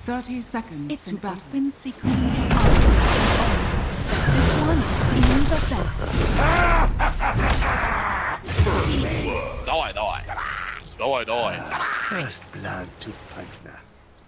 30 seconds It's to an battle. open secret. This one is in the back. Die. First blood to partner.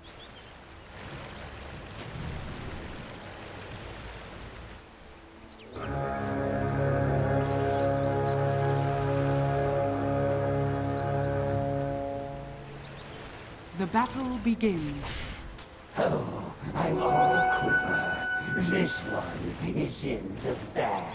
The battle begins. Oh, I'm all a quiver. This one is in the bag.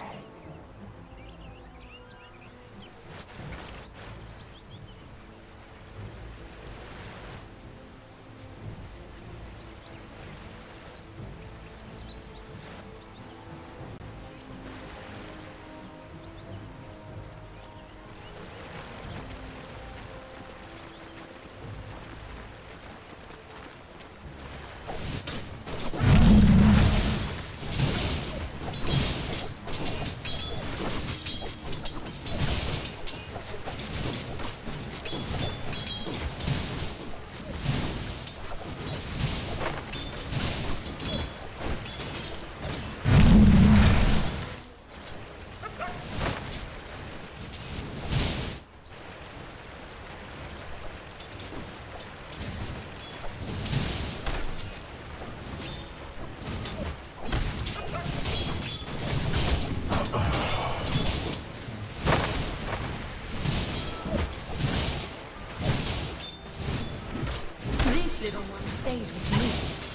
Little one stays with me.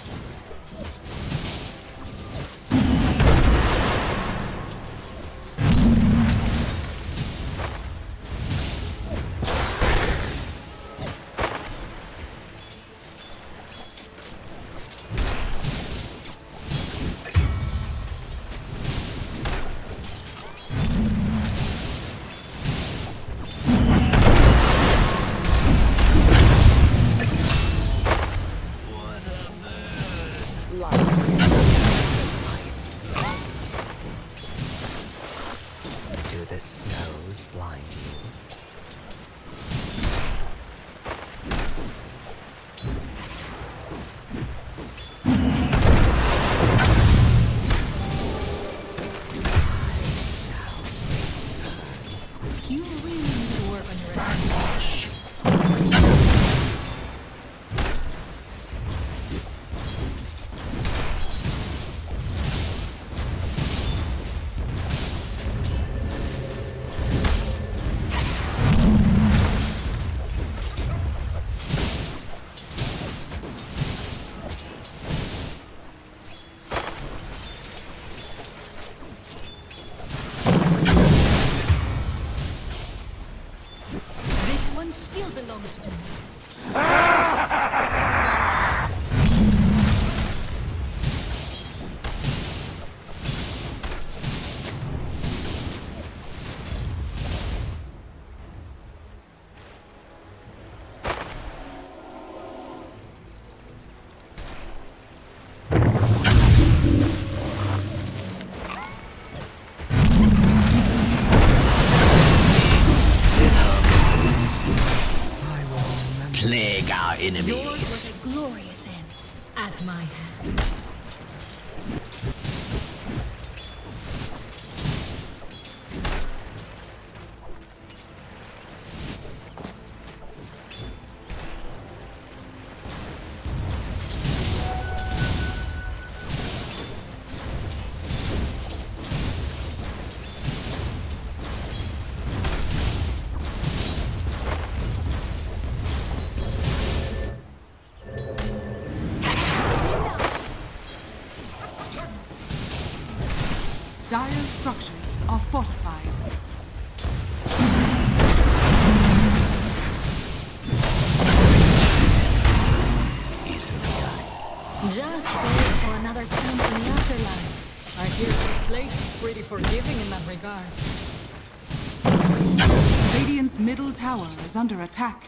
Ice flows. Do the snows blind you? You really need to work on your attention. Still belongs to me. Plague our enemies. Yours was a glorious end at my hand. Dire's structures are fortified. Just wait for another chance in the afterlife. I hear this place is pretty forgiving in that regard. Radiant's middle tower is under attack.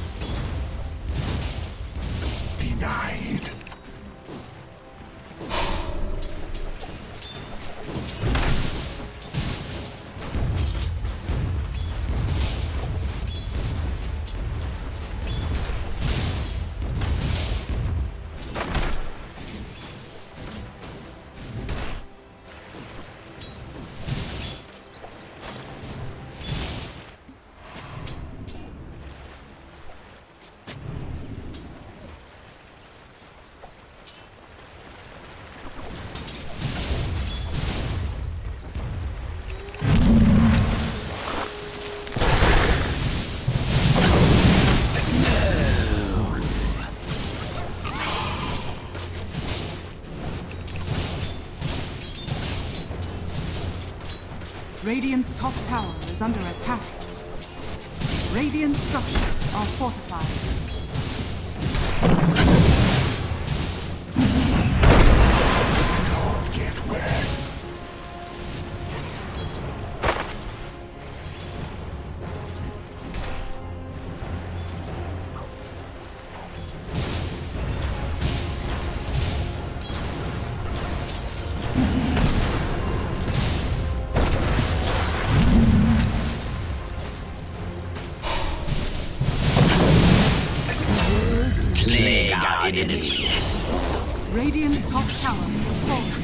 Denied. Radiant's top tower is under attack. Radiant structures are fortified. Get wet. Radiant's top tower is falling.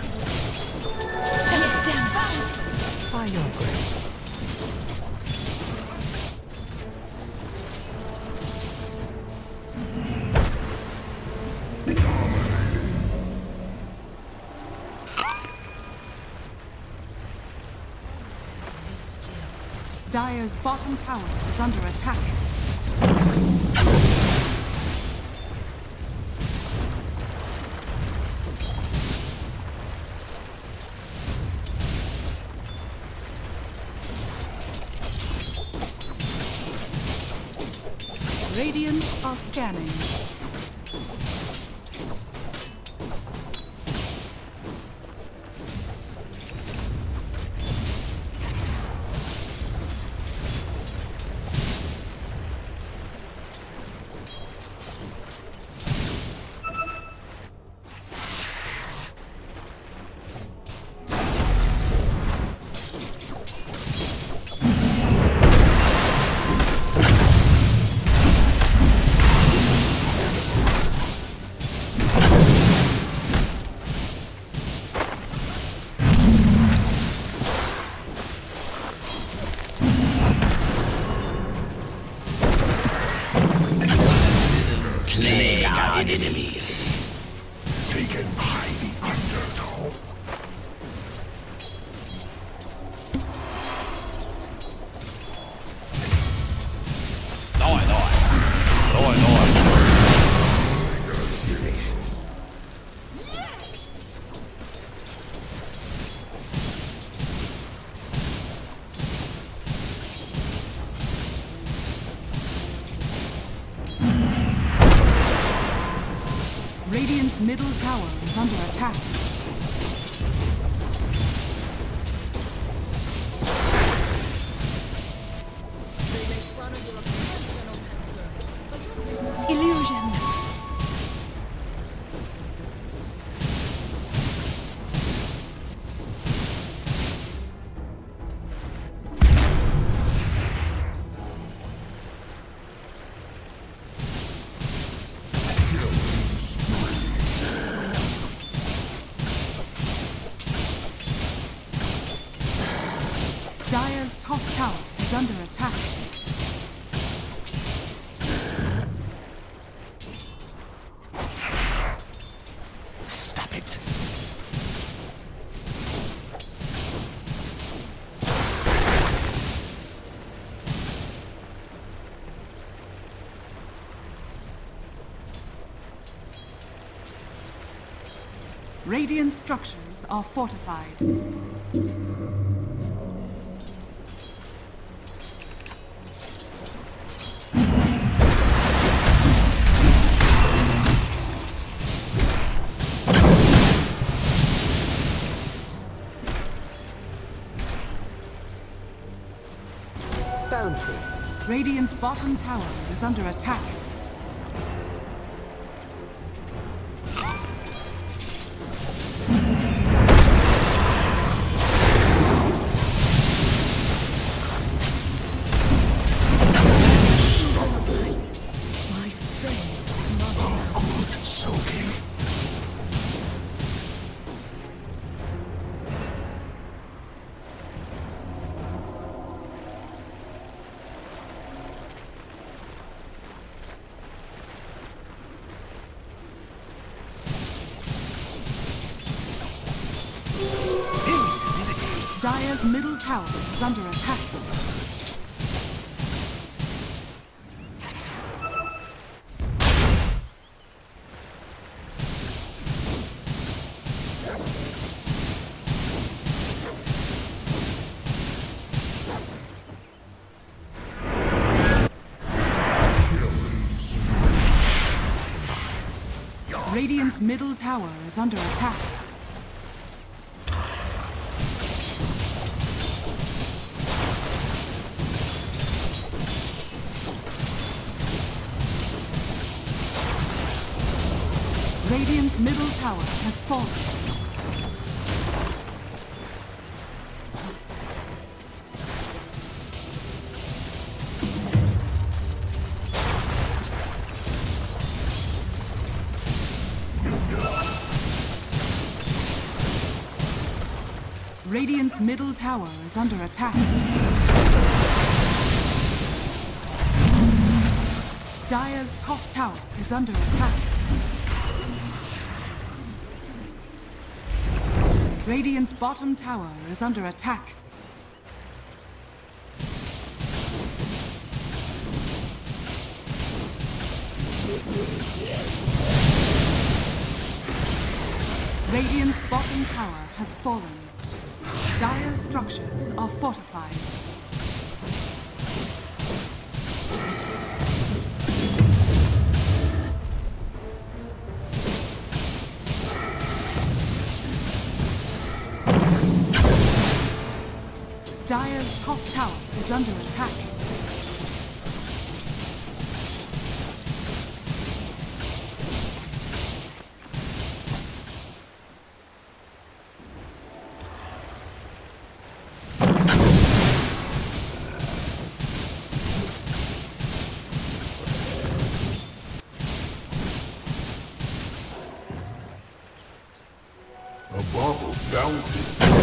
By your grace. Dire's bottom tower is under attack. Radiant are scanning. Enemies taken by the undertow. Cessation. Radiant's middle tower is under attack. They make fun of your personal cancer. Illusion. Dire's top tower is under attack. Stop it. Radiant structures are fortified. Bounty. Radiant's bottom tower is under attack. My strength is not enough. Soaking. Dire's middle tower is under attack. Radiant's middle tower is under attack. Radiant's middle tower has fallen. Radiant's middle tower is under attack. Dire's top tower is under attack. Radiant's bottom tower is under attack. Radiant's bottom tower has fallen. Dire's structures are fortified. Dire's top tower is under attack. A bubble bounty.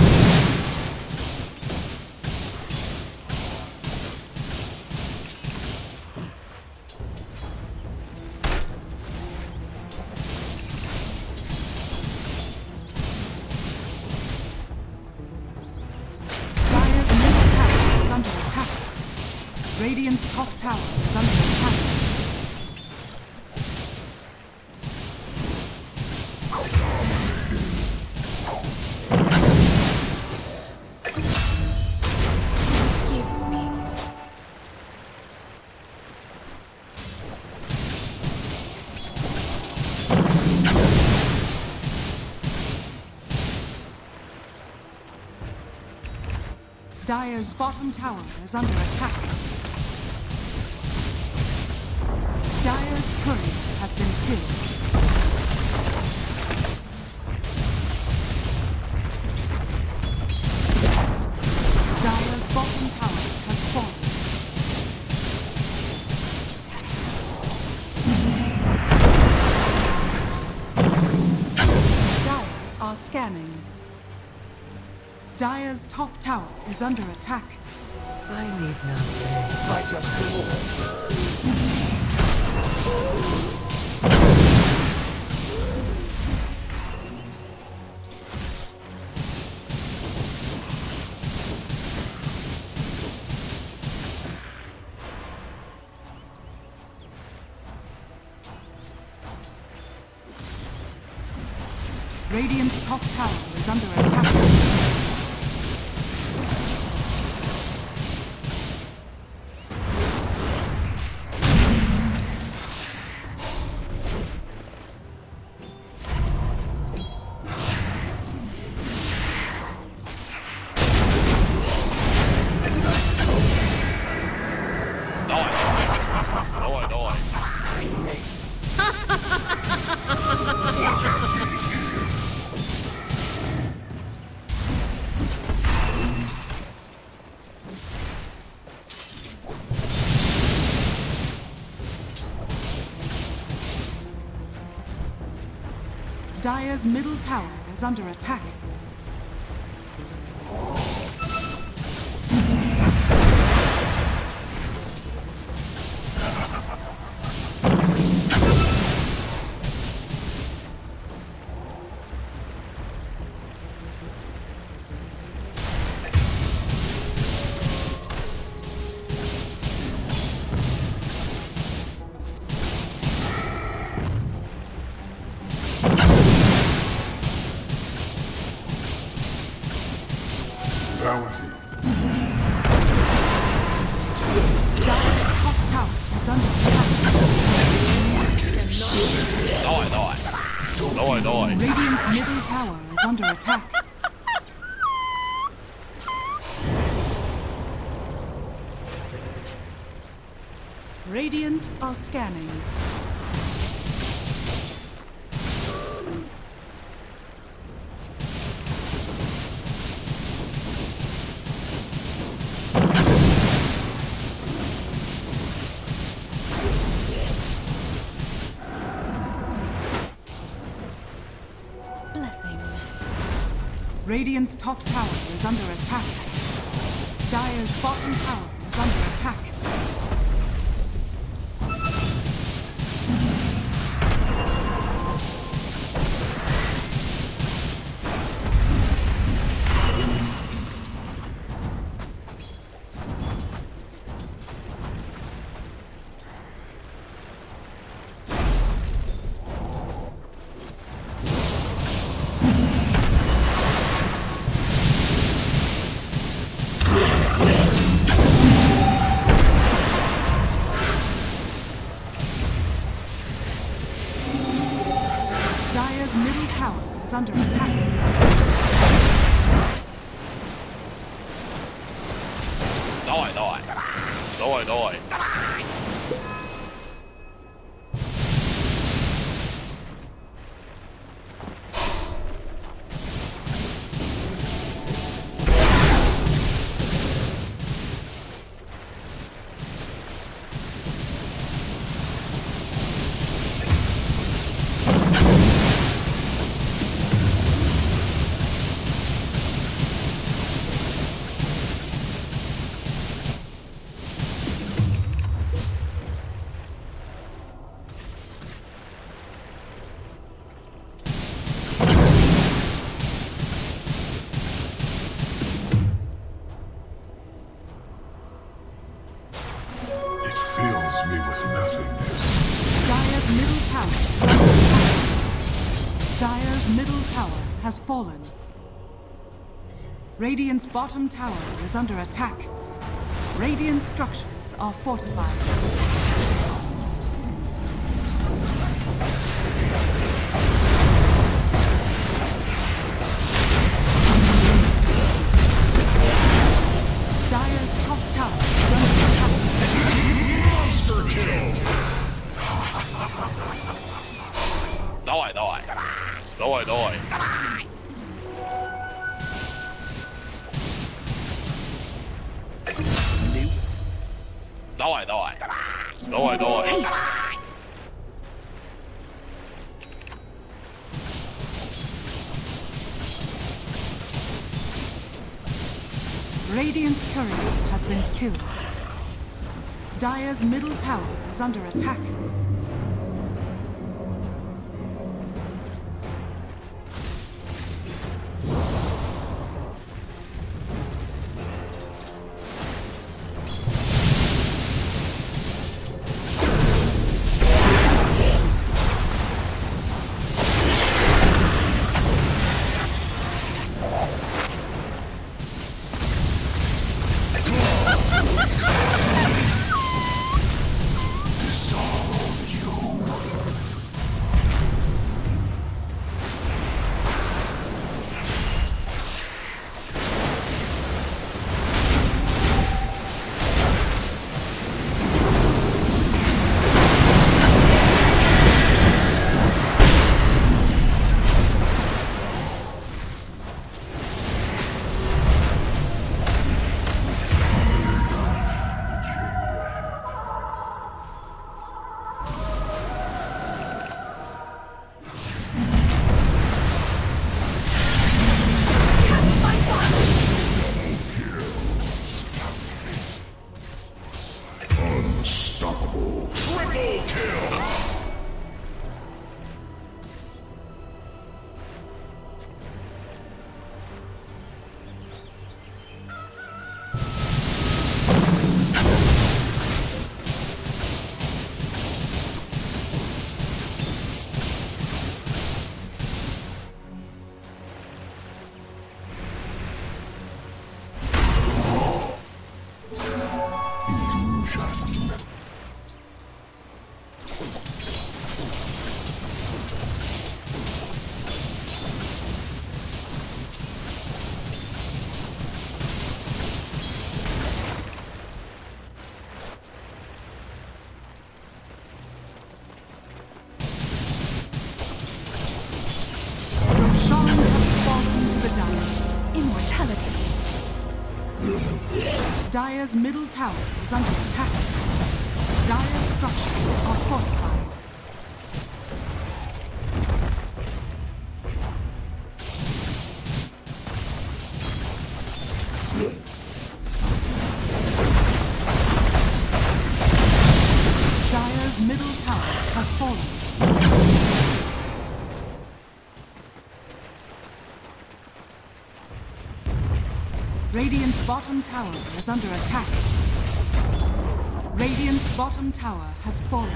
Radiant's top tower is under attack. Give me. Dire's bottom tower is under attack. Dire's courier has been killed. Dire's bottom tower has fallen. Dire are scanning. Dire's top tower is under attack. I need not beg for surprise. Radiant's top tower is under attack. Dire's middle tower is under attack. Bounty. Dire's top tower is under attack. Die. Давай, давай. Radiant's middle tower is under attack. Radiant are scanning. Blessings. Radiant's top tower is under attack. Dire's bottom tower is under attack. Dire's middle tower is under attack. Давай, давай. Давай, давай. It fills me with nothingness. Dire's middle tower is under attack. Dire's middle tower has fallen. Radiant's bottom tower is under attack. Radiant structures are fortified. Dire's top tower is under attack. Monster kill! Давай, давай. Давай, давай. Давай, давай. Давай, давай. Radiant's courier has been killed. Dire's middle tower is under attack. Dissolve Dire's middle tower is under attack. Dire's structures are fortified. Dire's middle tower has fallen. Radiant's bottom tower is under attack. Radiant's bottom tower has fallen.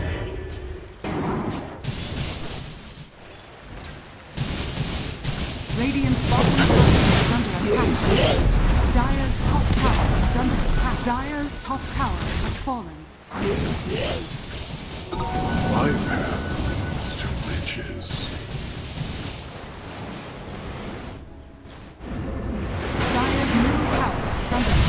Radiant's bottom tower is under attack. Dire's top tower is under attack. Dire's top tower has fallen. My path leads to riches. Dire's middle tower is under attack.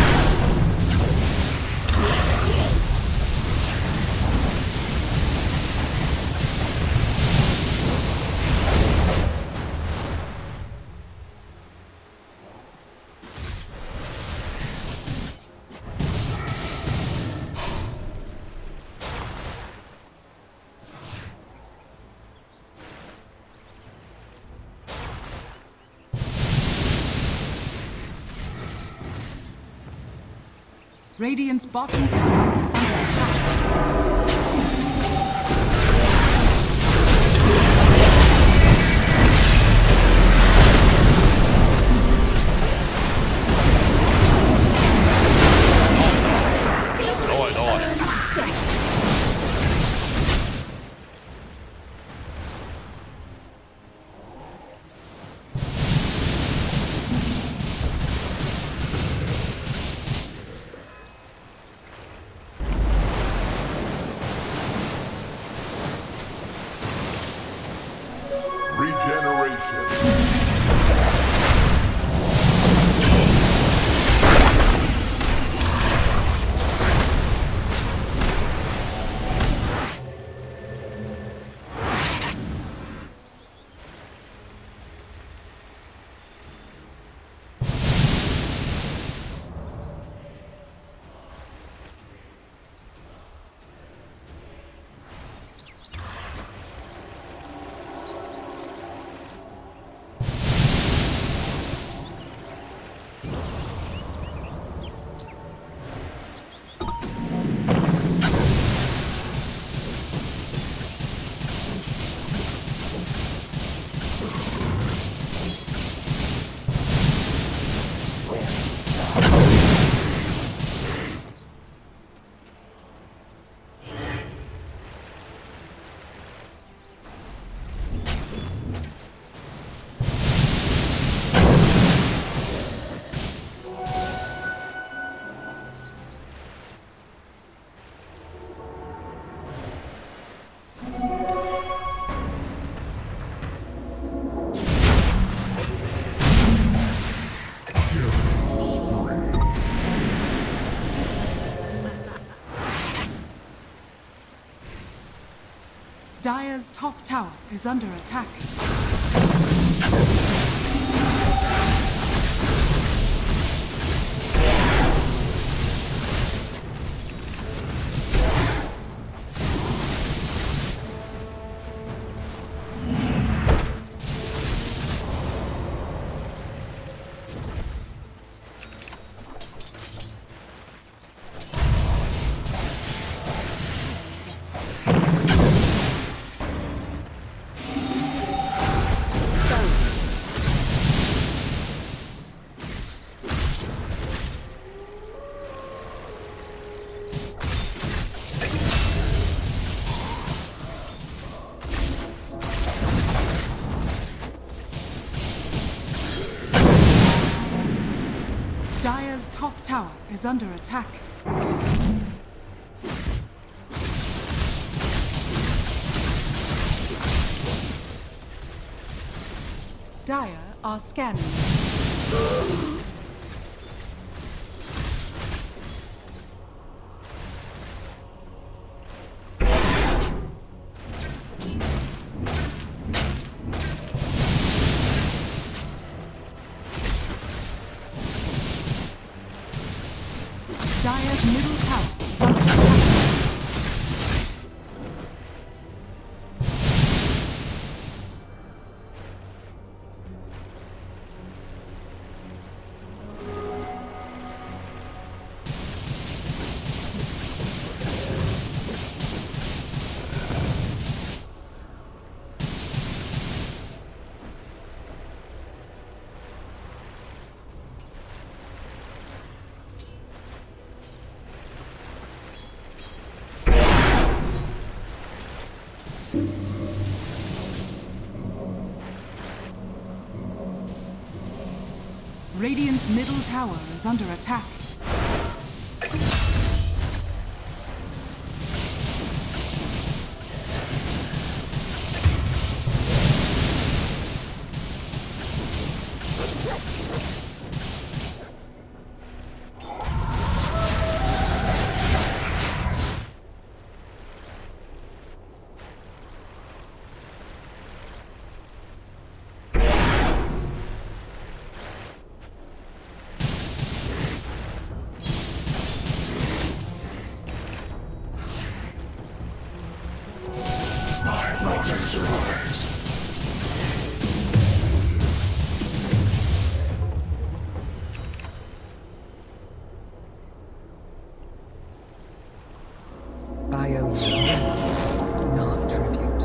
Radiant's bottom tower is under attack. Regeneration. Dire's top tower is under attack. Dire's top tower is under attack. Dire are scanning. Dire's middle tower is under attack. Radiant's middle tower is under attack. I owe you rent, not tribute.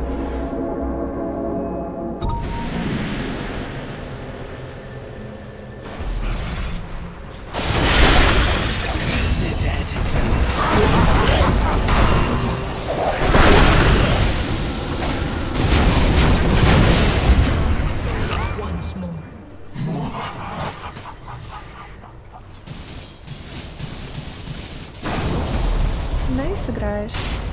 Once more. Nice сыграешь.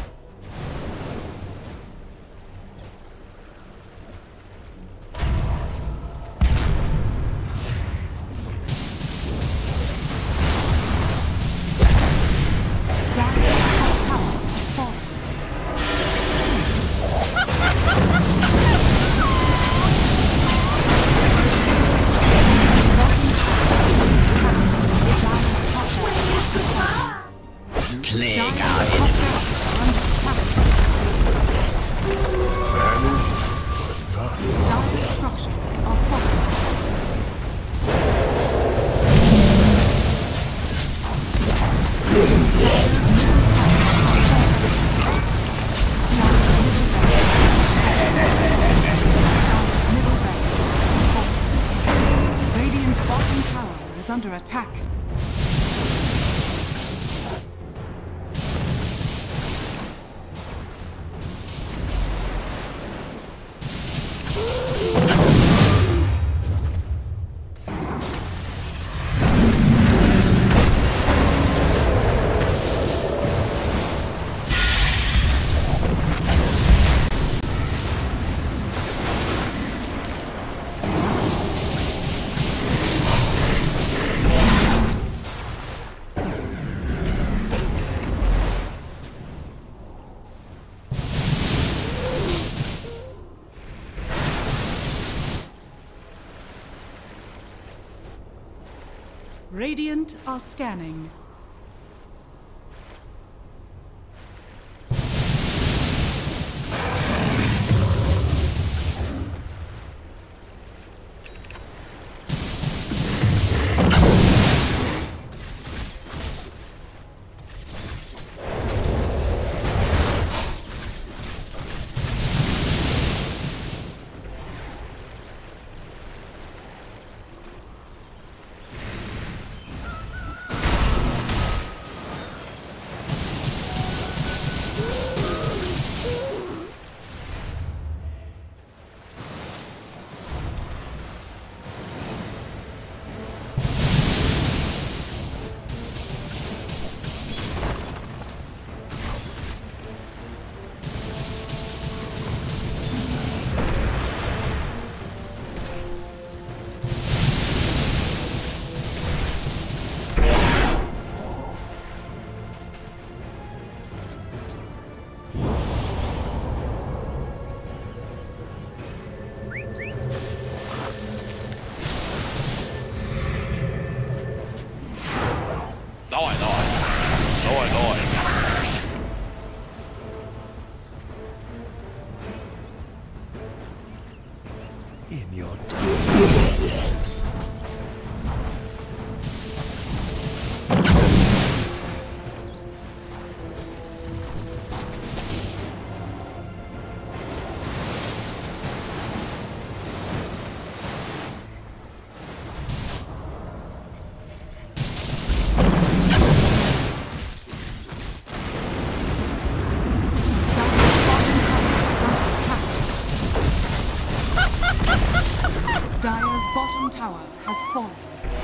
Dire's top tower has fallen. Plague Dire's our top tower is under attack. Vanished, but not Dire's structures are falling. Radiant's bottom tower is under attack. Radiant are scanning. bottom tower has fallen.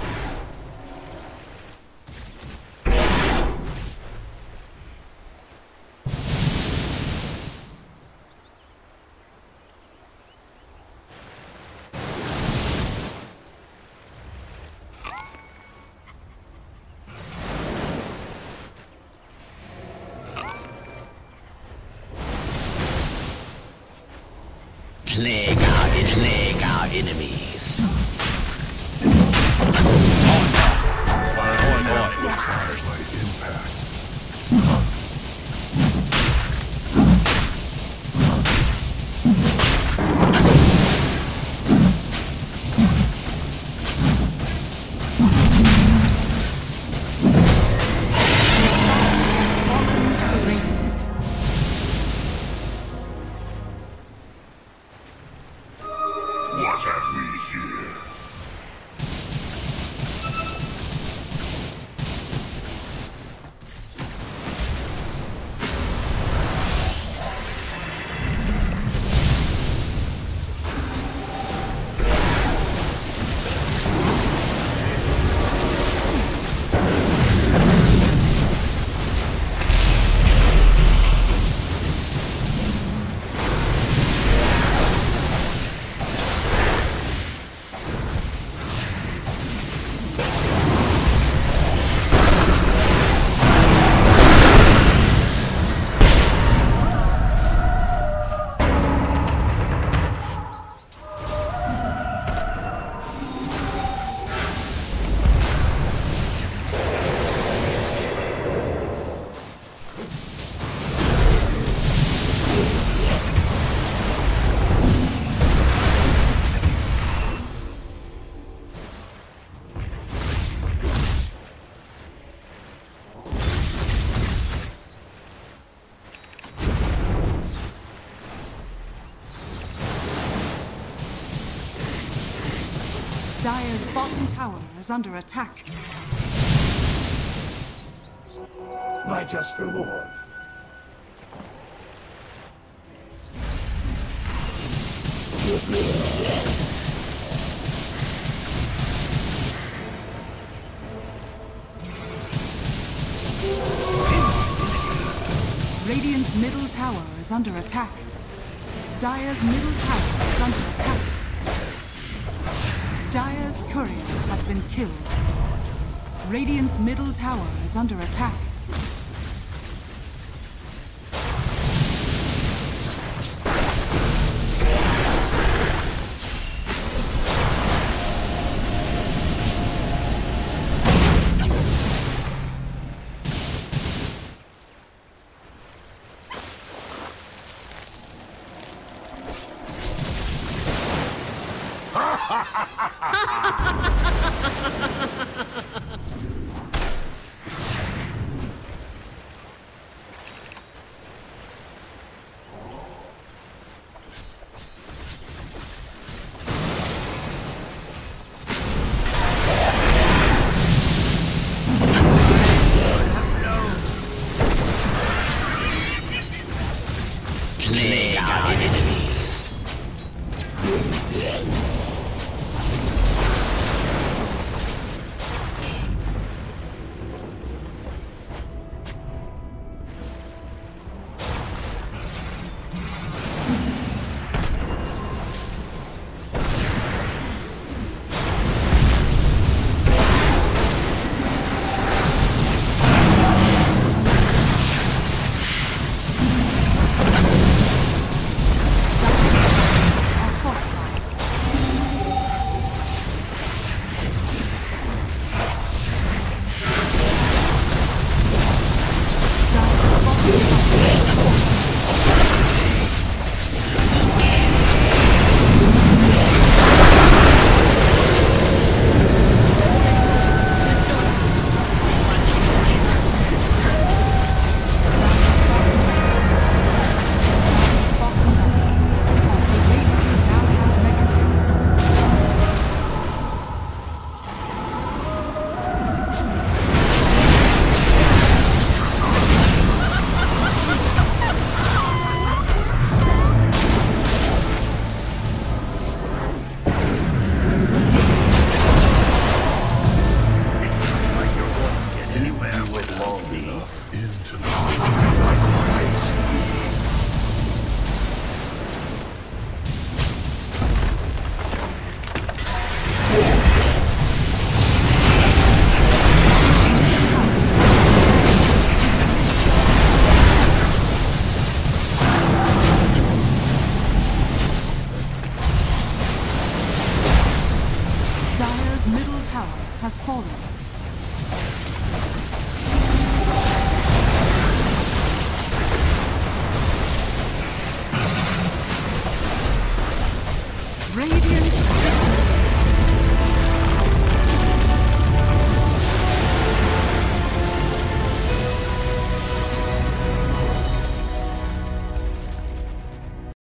Plague our enemies. Defied by impact. What have we here? Dire's bottom tower is under attack. My just reward. Radiant's middle tower is under attack. Dire's middle tower is under attack. Dire's courier has been killed. Radiant's middle tower is under attack. Plague our enemies. Dire's middle tower has fallen.